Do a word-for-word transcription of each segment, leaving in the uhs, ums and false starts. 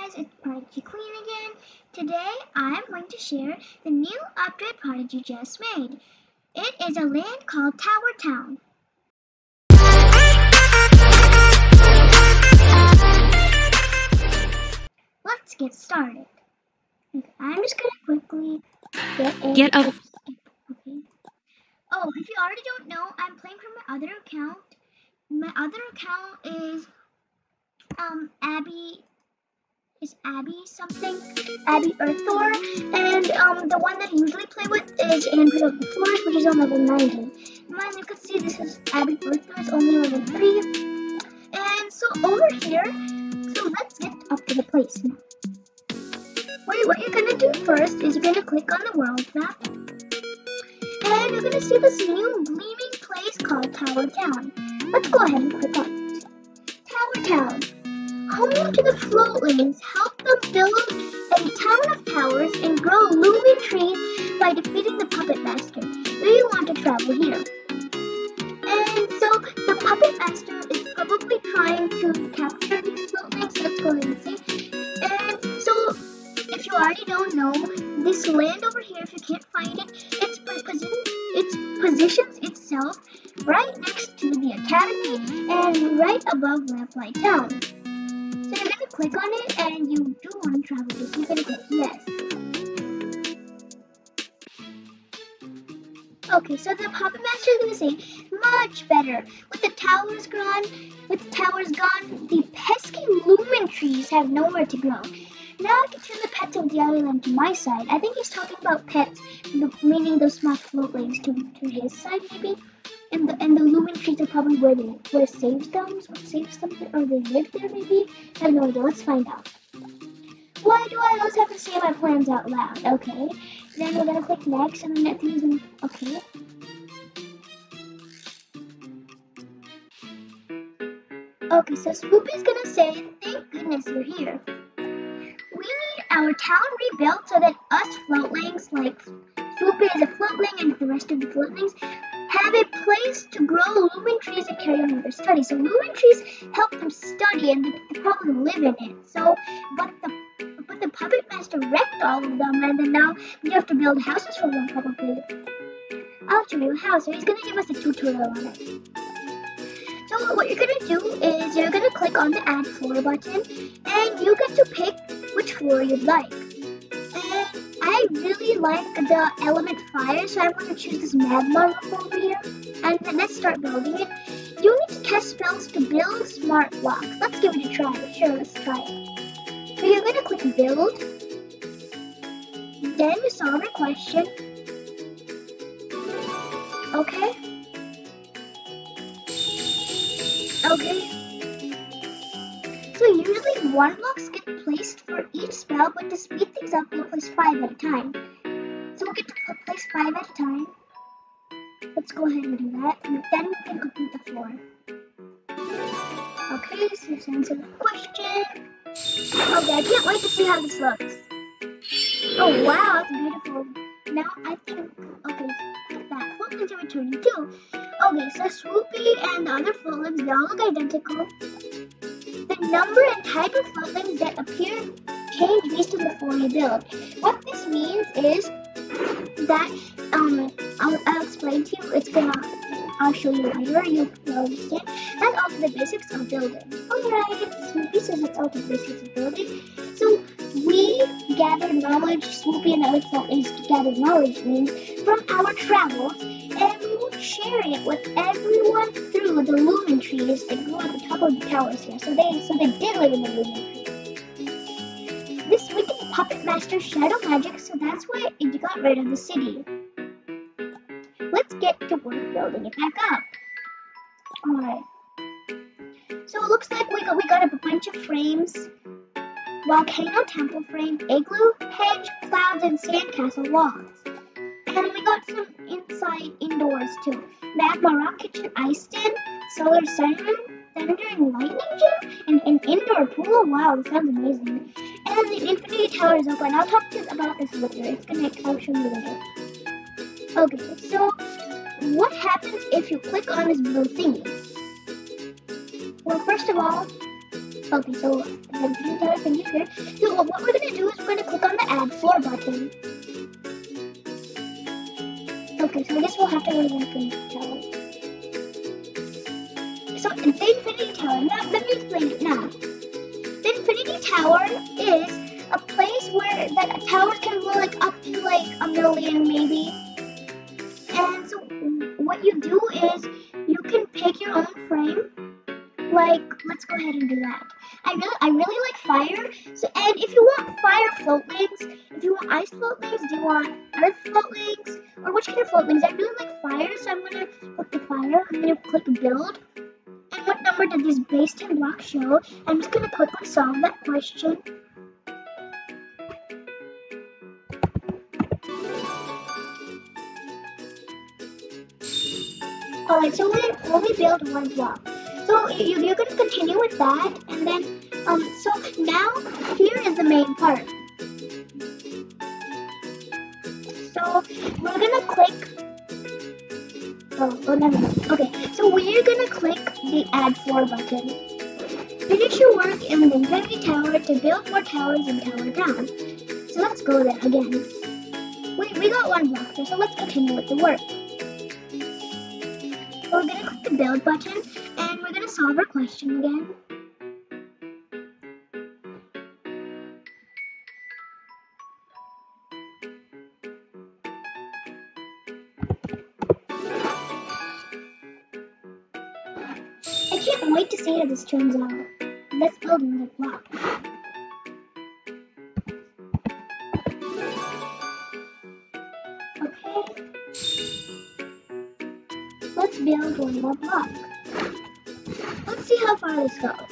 guys, it's Prodigy Queen again. Today I'm going to share the new update Prodigy just made. It is a land called Tower Town. Let's get started. I'm just going to quickly get in. Get up. Okay. Oh, if you already don't know, I'm playing from my other account. My other account is um Abby. is Abby something, Abby Earthor, and um, the one that I usually play with is Andrew of the Forest, which is on level ninety. And as you can see, this is Abby Earthor, it's only level three. And so over here, so let's get up to the place now. What, what you're going to do first is you're going to click on the world map, and you're going to see this new gleaming place called Tower Town. Let's go ahead and click on it. Tower Town. Home to the floatlings, help them build a town of towers and grow looming trees by defeating the Puppet Master. Do you want to travel here? And so the Puppet Master is probably trying to capture these floatlings. Let's go ahead and see. And so if you already don't know, this land over here, if you can't find it, it's position, it positions itself right next to the Academy and right above Lamplight Town. So you're going to click on it, and you do want to travel this. You're going to click yes. Okay, so the Puppet Master is going to say, much better. With the towers gone, with the towers gone, the pesky lumen trees have nowhere to grow. Now I can turn the pets of the island to my side. I think he's talking about pets, meaning those small floatlings to, to his side, maybe. And the and the lumen trees are probably where they where it saves them, what saves them, or they live there maybe. I have no idea. Let's find out. Why do I always have to say my plans out loud? Okay. Then we're gonna click next, and then that thing's gonna okay. Okay, so Swoopy's gonna say, "Thank goodness you're here. We need our town rebuilt so that us floatlings, like Swoopy is a floatling, and the rest of the floatlings, have a place to grow lumen trees and carry on with their studies." So lumen trees help them study, and they probably live in it. So, but the but the Puppet Master wrecked all of them, and then now we have to build houses for them probably. I'll show you how. So he's gonna give us a tutorial on it. So what you're gonna do is you're gonna click on the Add Floor button, and you get to pick which floor you'd like. I really like the element fire, so I'm going to choose this magma room over here. And then let's start building it. You need to cast spells to build smart blocks. Let's give it a try. Sure, let's try it. So you're going to click build. Then you solve your question. Okay. Okay. So usually one blocks get placed for each spell, but to speed things up, we'll place five at a time. So we'll get to place five at a time. Let's go ahead and do that, and then we can complete the floor. Okay, so let's answer the question. Okay, I can't wait to see how this looks. Oh wow, that's beautiful. Now I think, okay, look at that. Floatlings are returning too. Okay, so Swoopy and the other floatlings, they all look identical. The number and type of floatlings that appear change based on the floor you build. What this means is that um I'll, I'll explain to you. It's gonna I'll show you later. You'll understand. That's all the basics of building. Alright, Swoopy says that's all the basics of building. So we gather knowledge. Swoopy and other floatlings gather knowledge means from our travels, and we will share it with everyone through the lumen trees that grow at the top of the towers here. So they so they did live in the lumen trees. This wicked Puppet Master shadow magic, so that's why it got rid of the city. Let's get to work building it back up. Alright. So it looks like we got we got a bunch of frames. Volcano temple frame, igloo, hedge, clouds, and sandcastle walls. And we got some inside indoors too. Magma rock kitchen, ice den, solar sun room, thunder and lightning gym, and an indoor pool. Wow, this sounds amazing. And then the infinity tower is open. I'll talk to you about this later. It's gonna I'll show you later. Okay, so what happens if you click on this blue thingy? Well, first of all, Okay, so then Feeding Tower finished here. So what we're gonna do is we're gonna click on the Add Floor button. Okay, so I guess we'll have to go to the Infinity Tower. So the Infinity Tower, now let me explain it now. The Infinity Tower is a place where the towers can go like up to like a million maybe. And so what you do is you can pick your own frame. Like, let's go ahead and do that. I really, I really like fire. So, and if you want fire floatlings, if you want ice floatlings, do you want earth floatlings, or which kind of floatlings? I really like fire, so I'm gonna click the fire. I'm gonna click build. And what number did these base ten blocks show? I'm just gonna quickly solve that question. Alright, so we only build one block. So you, you're going to continue with that, and then, um, so now here is the main part. So we're going to click, oh, oh, never mind. Okay, so we're going to click the Add Floor button. Finish your work in the Infinity Tower to build more towers in Tower Town. So let's go there again. We, we got one block there, so let's continue with the work. So we're going to click the Build button, and we're going to solve our question again. I can't wait to see how this turns out. Let's build another block. Okay. Let's build one more block. Let's see how far this goes.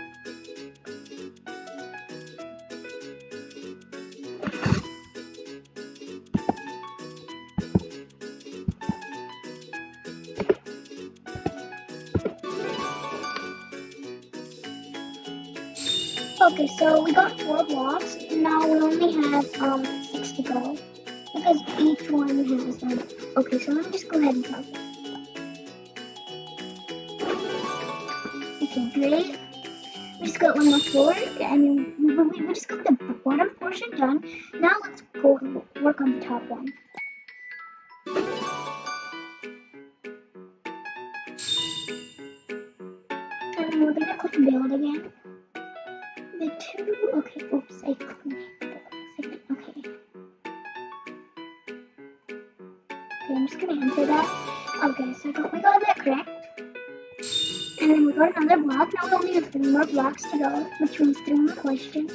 Okay, so we got four blocks. Now we only have um six to go because each one has them. Okay, so let me just go ahead and solve it. Okay, great. We just got one more floor, and we, we, we just got the bottom portion done. Now let's go work on the top one. And we're gonna click build again. The two, okay, oops, I clicked okay. Okay, I'm just gonna enter that. Okay, so we got that correct. And then we got another block. Now we only have three more blocks to go, which means three more questions.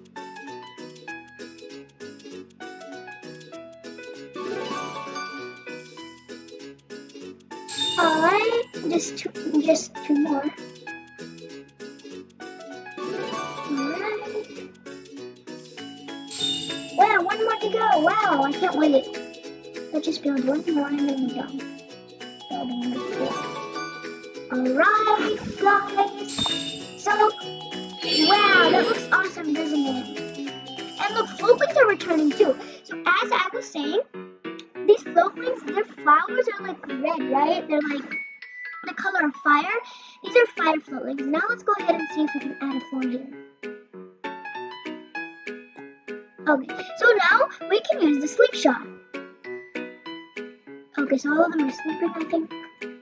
Alright, just two, just two more. Alright. Wow, one more to go. Wow, I can't wait. Let's just build one more and then we're done. Building number four. Alright, guys. So, wow, that looks awesome, doesn't it? And look, floatlings are returning too. So, as I was saying, these floatlings, their flowers are like red, right? They're like the color of fire. These are fire floatlings. Now let's go ahead and see if we can add a floor here. Okay, so now we can use the slingshot. Okay, so all of them are sleeping, I think.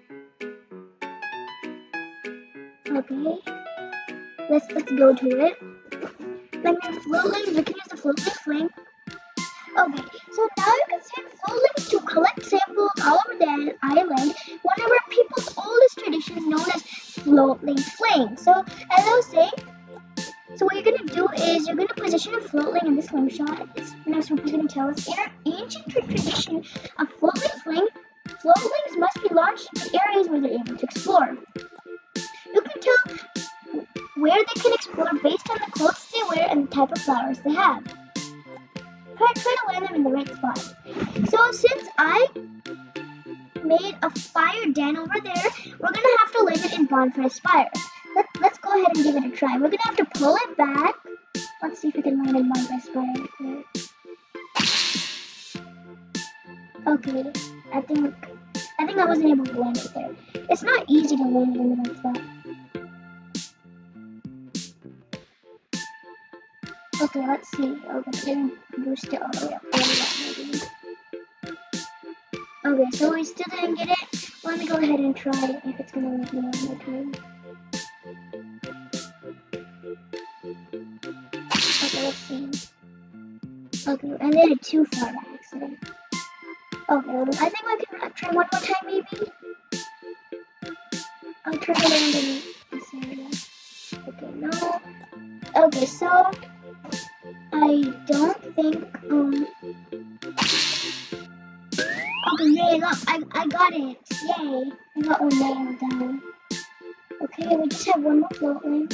Okay, let's let's go to it. Let me floatlings. We can use the floating flame. Okay, so now you can send floatlings to collect samples all over the island. One of our people's oldest traditions known as floatling flame. So as I was saying, so what you're gonna do is you're gonna position a floatling in the slingshot. It's now something's gonna tell us in our ancient tradition of floatling flame, floatlings must be launched to areas where they're able to explore. You can tell where they can explore based on the clothes they wear and the type of flowers they have. Try, try to land them in the right spot. So since I made a fire den over there, we're going to have to land it in Bonfire Spire. Let, let's go ahead and give it a try. We're going to have to pull it back. Let's see if we can land in Bonfire Spire. Okay, I think, I think I wasn't able to land it there. It's not easy to land it in the right spot. Okay, let's see. Okay, then boost it all the way up. Maybe. Okay, so we still didn't get it. Let me go ahead and try if it's gonna let me on my turn. Okay, let's see. Okay, I did it too far by accident. Okay, I think I can try one more time maybe. I'll try it underneath this area. Okay, no. Okay, so I don't think um okay, yay, look, I I got it. Yay. I got one nailed down. Okay, we just have one more float lane.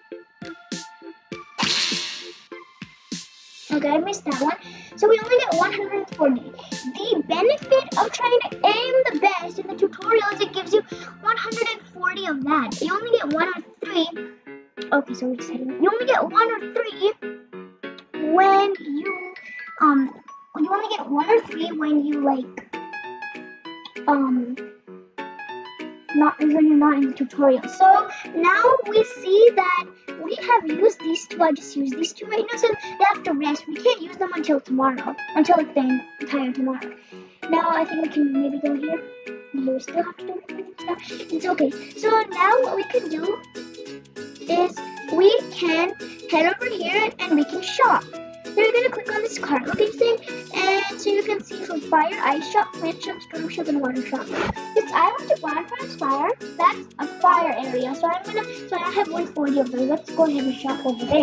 Okay, I missed that one. So we only get one hundred forty. The benefit of trying to aim the best in the tutorial is it gives you one hundred forty of that. You only get one or three. Okay, so we just had you only get one or three when you um you only get one or three when you like um not when you're not in the tutorial. So now we see that we have used these two. I just used these two right now, so they have to rest. We can't use them until tomorrow, until the entire tomorrow. Now I think we can maybe go here. No, we still have to do it. It's okay. So now what we can do is we can head over here and we can shop. So you're gonna click on this card looking thing, and so you can see from fire, ice shop, plant shop, storm shop, and water shop. This island to bonfires fire, that's a fire area. So I'm gonna, so I have one hundred forty of those. Let's go ahead and shop over there.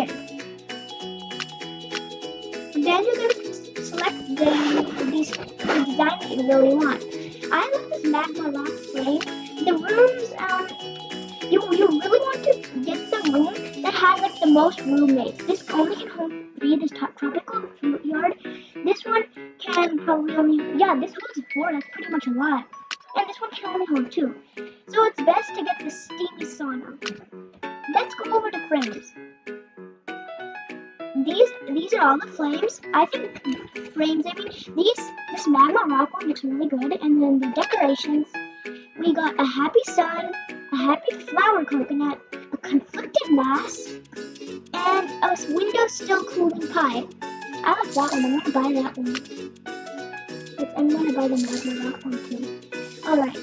Then you're gonna select the these the design that you really want. I love this magma rock flame. The rooms, um, you you really want to get the room that has like the most roommates. This only can hold three. This top tropical fruit yard. This one can probably only yeah. This holds four. That's pretty much a lot. And this one can only hold two. So it's best to get the steamy sauna. Let's go over to frames. These these are all the flames. I think frames. I mean these this magma rock one looks really good. And then the decorations. We got a happy sun, a happy flower coconut, a conflicted mass, and a window still cooling pie. I like that one. I'm gonna buy that one. But I'm gonna buy the magma rock one too. Alright.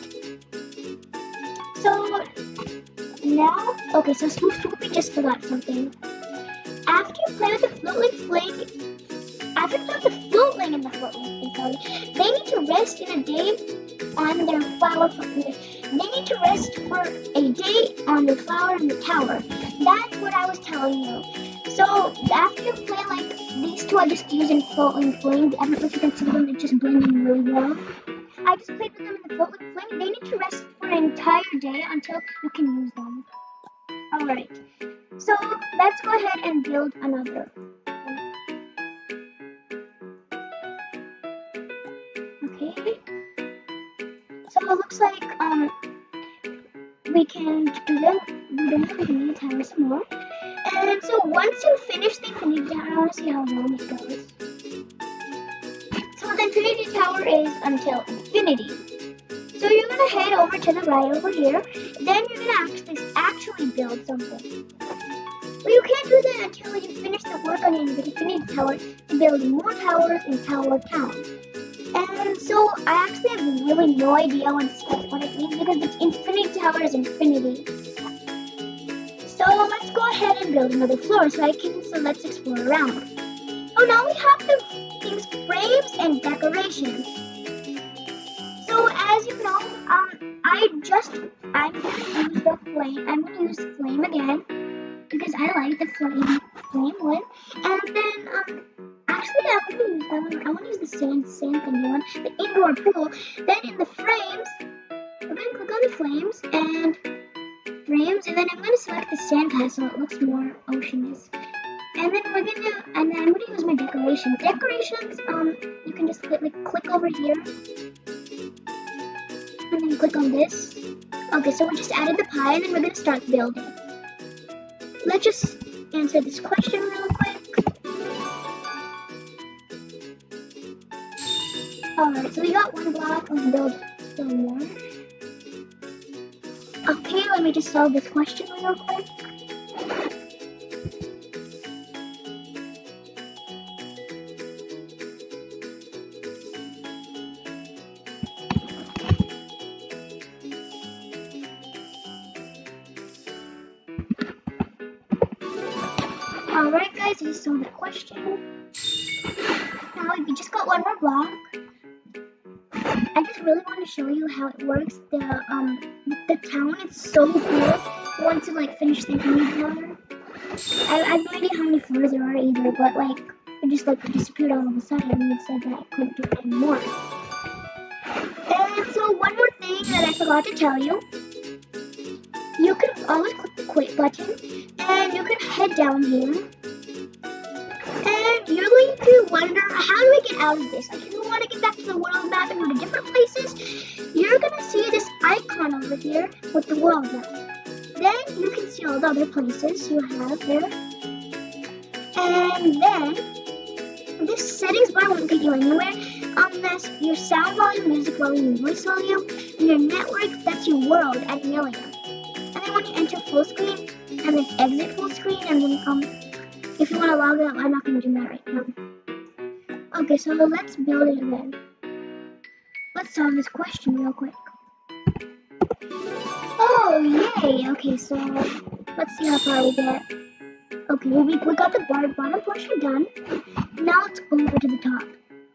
So now, okay, so Swoop Swoop, we just forgot something. After you play with the floatling flake, after you play with the floatling and the floatling flake, they need to rest in a day on their flower. They need to rest for a day on the flower and the tower. That's what I was telling you. So after you play like these two, I just use in floatling flame. I don't know if you can see them; they're just blending really well. I just played with them in the floatling flame. They need to rest for an entire day until you can use them. Alright, so let's go ahead and build another. Okay. So it looks like um we can do them. We don't have any time some more. And so once you finish the infinity tower, I want to see how long it goes. So the infinity tower is until infinity. So you're gonna head over to the right over here. Then you're gonna actually actually build something. But you can't do that until you finish the work on the infinity tower to build more towers in Tower Town. And so I actually have really no idea what, what it means because the infinity tower is infinity. So let's go ahead and build another floor so I can so let's explore around. Oh, now we have the things frames and decorations. So as you know, um, I just I'm gonna use the flame. I'm gonna use flame again because I like the flame flame one. And then um, actually I want to use that one. I want to use the sand sand thingy one, the indoor pool. Then in the frames, we're gonna click on the flames and frames, and then I'm gonna select the sandcastle. It looks more oceanous. And then we're gonna, and then I'm gonna use my decorations. Decorations, um, you can just click, like, click over here, and then click on this. Okay, so we just added the pie, and then we're gonna start building. Let's just answer this question real quick. Alright, so we got one block. Let's build still more. Okay, let me just solve this question real quick. Alright guys, I just saw that question. Now we just got one more block. I just really want to show you how it works. The um the town is so cool. Once you like finish thinking about it. I, I have no idea how many floors there are either, but like it just like disappeared all of a sudden and it said that I couldn't do it anymore. And so one more thing that I forgot to tell you. You can always click the quit button and you can head down here. And you're going to wonder, how do I get out of this? Like if you want to get back to the world map and go to different places, you're going to see this icon over here with the world map. Then you can see all the other places you have there. And then this settings bar won't get you anywhere unless your sound volume, music volume, voice volume, and your network, that's your world at million. And then when you enter full screen, and then exit full screen, and then um, if you want to log out, I'm not going to do that right now. Okay, so let's build it again. Let's solve this question real quick. Oh, yay! Okay, so let's see how far we get. Okay, we, we got the bar, bottom portion done. Now let's go over to the top.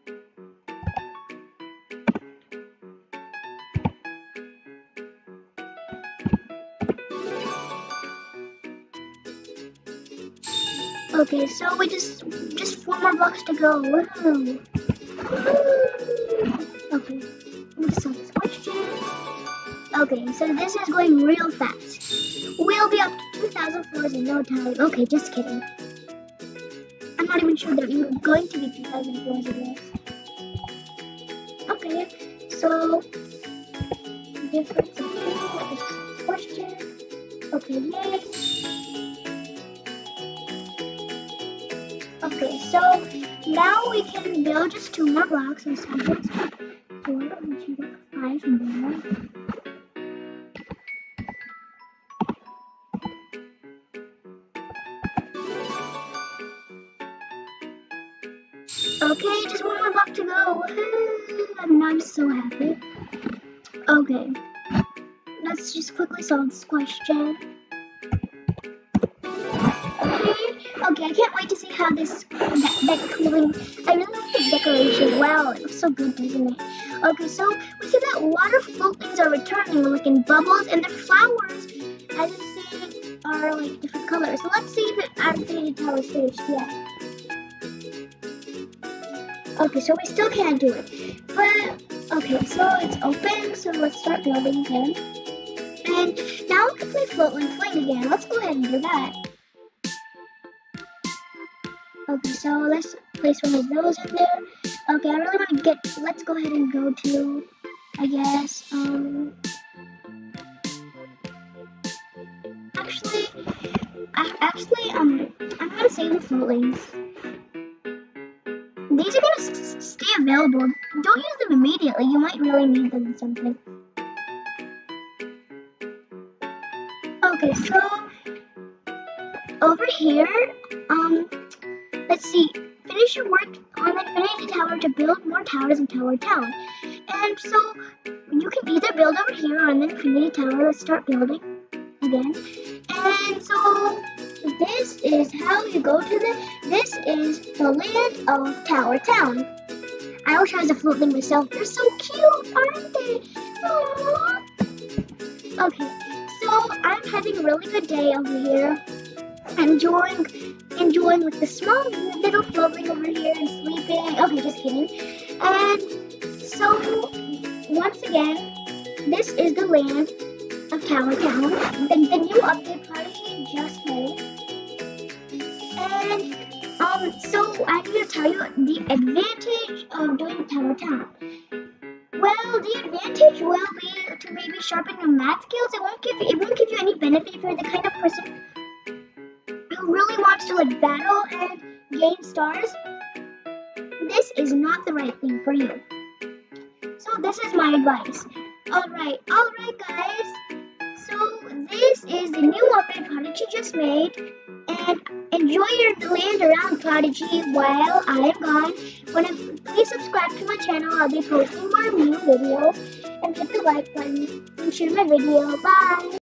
Okay, so we just just four more blocks to go. Woohoo! Okay, let's solve this question. Okay, so this is going real fast. We'll be up to two thousand floors in no time. Okay, just kidding. I'm not even sure there's even going to be two thousand floors in this. Okay, so difference of this question. Okay, yay. Okay, so now we can build just two more blocks and so that's four, we can get five more. Okay, just one more block to go. I'm, I'm so happy. Okay, let's just quickly solve this question. Okay, I can't wait to see how this, that, that cooling, I really like the decoration. Wow, it looks so good, doesn't it? Okay, so we see that water floatings are returning, like in bubbles, and the flowers, as you see, are like different colors. So let's see if it, our Infinity Tower is finished yet. Okay, so we still can't do it. But, okay, so it's open, so let's start building again. And now we can play Float and Fling again. Let's go ahead and do that. Okay, so let's place one of those in there. Okay, I really want to get, let's go ahead and go to, I guess, um, actually, I, actually, um, I'm going to save the floatlings. These are going to stay available. Don't use them immediately, you might really need them in something. Okay, so, over here, um, let's see, finish your work on the Infinity Tower to build more towers in Tower Town. And so, you can either build over here or on the Infinity Tower. Let's start building again. And so, this is how you go to the, this is the land of Tower Town. I wish I was a floatling myself. They're so cute, aren't they? Aww. Okay, so I'm having a really good day over here. Enjoying enjoying with the small little floatling over here and sleeping. Okay, just kidding. And so, once again, this is the land of Tower Town. The, the new update Prodigy just made. And, um, so I'm going to tell you the advantage of doing Tower Town. Well, the advantage will be to maybe sharpen your math skills. It won't give you, it won't give you any benefit if you're the kind of person who really wants to like battle and gain stars. This is not the right thing for you. So this is my advice. Alright, alright guys. So this is the new update Prodigy just made. And enjoy your land around Prodigy while I am gone. When I, please subscribe to my channel. I'll be posting more new videos. And hit the like button and share my video. Bye!